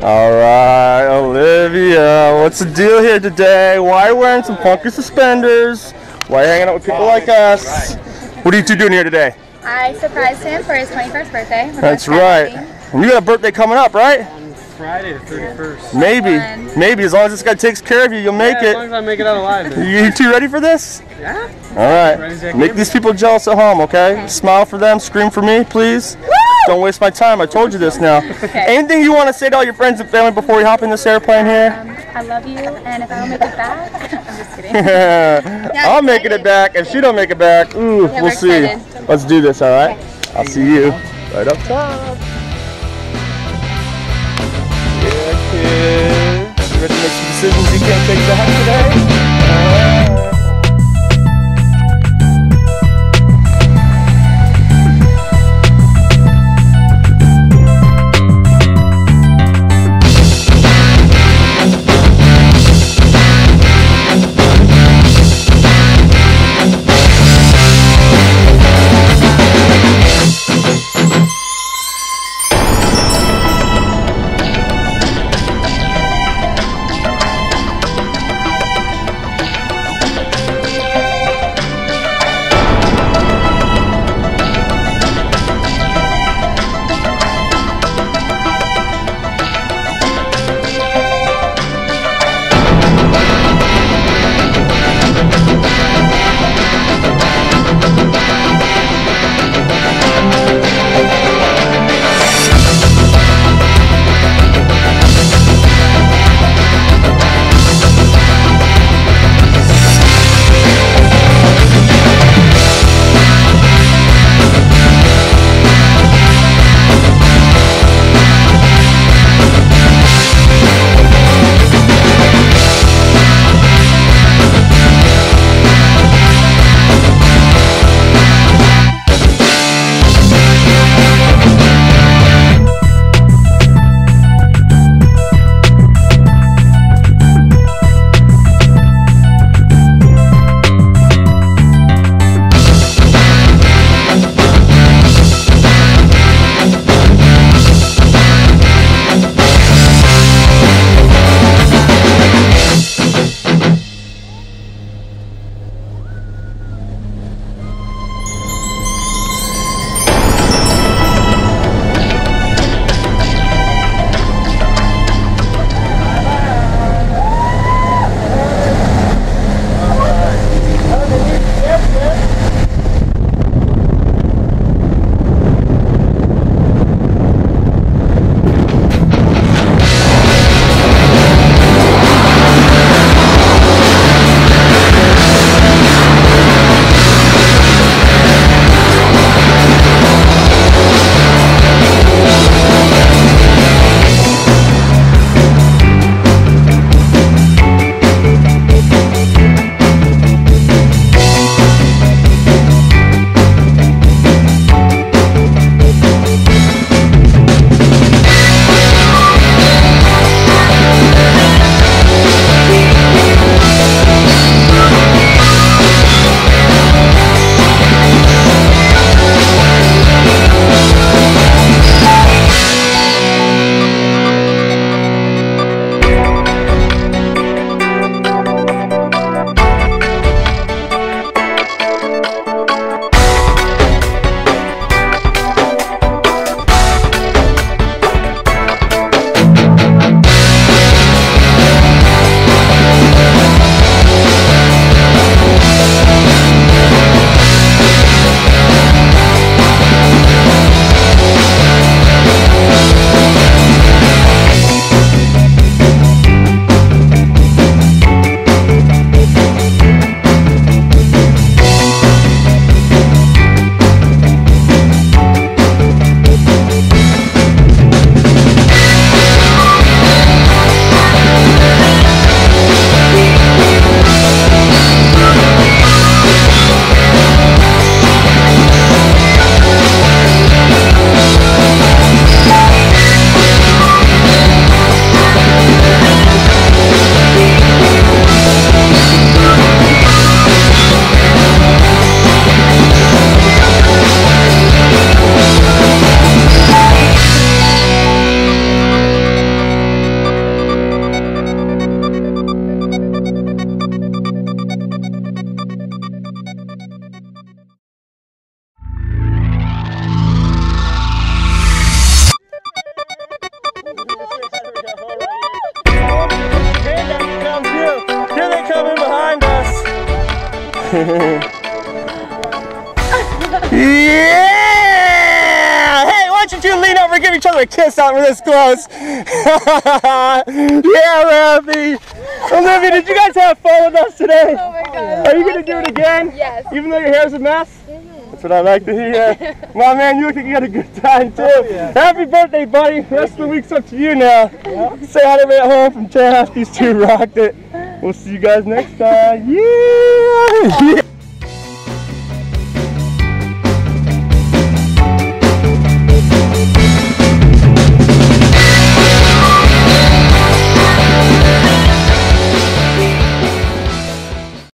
All right, Olivia, what's the deal here today? Why are you wearing some funky suspenders? Why are you hanging out with people like us? What are you two doing here today? I surprised him for his 21st birthday. That's right. And you got a birthday coming up, right? On Friday the 31st. Maybe. As long as this guy takes care of you, you'll make it. As long as I make it out alive. You two ready for this? Yeah. All right. Make these people jealous at home, okay? Smile for them, scream for me, please. Woo! Don't waste my time. I told you this now. Okay. Anything you want to say to all your friends and family before we hop in this airplane here? I love you, and if I don't make it back, I'm just kidding. I'm making it back. If she don't make it back, ooh, Yeah, we'll see. excited. Let's do this, all right? Okay. I'll see you right up top. Yeah, kids. You ready to make some decisions you can't take back today? Yeah! Hey, why don't you two lean over and give each other a kiss out we're this close? Yeah, Raffy! Olivia, did you guys have fun with us today? Oh my god. Are you going to do it again? Yes. Even though your hair's a mess? That's what I like to hear. Well, man, you look like you had a good time, too. Yeah. Happy birthday, buddy. The rest of the week's up to you now. Say hi to me at home from Taft. These two rocked it. We'll see you guys next time. Yeah!